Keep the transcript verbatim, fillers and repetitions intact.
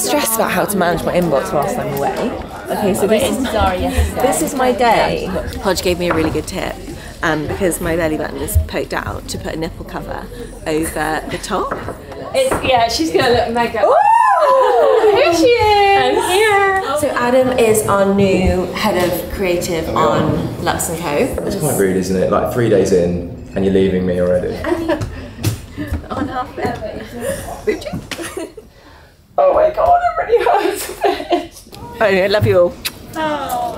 stressed about how to manage my inbox whilst I'm away. Okay, so this is, this is my day. Podge gave me a really good tip. Um, because my belly button is poked out, to put a nipple cover over the top. It's, yeah, she's gonna look mega. Ooh! Here she is! I'm here! So Adam is our new head of creative on Luxe and Co. It's quite rude, isn't it? Like three days in and you're leaving me already. On half ever. Oh my god, it really hurts a bit. I love you all. Oh.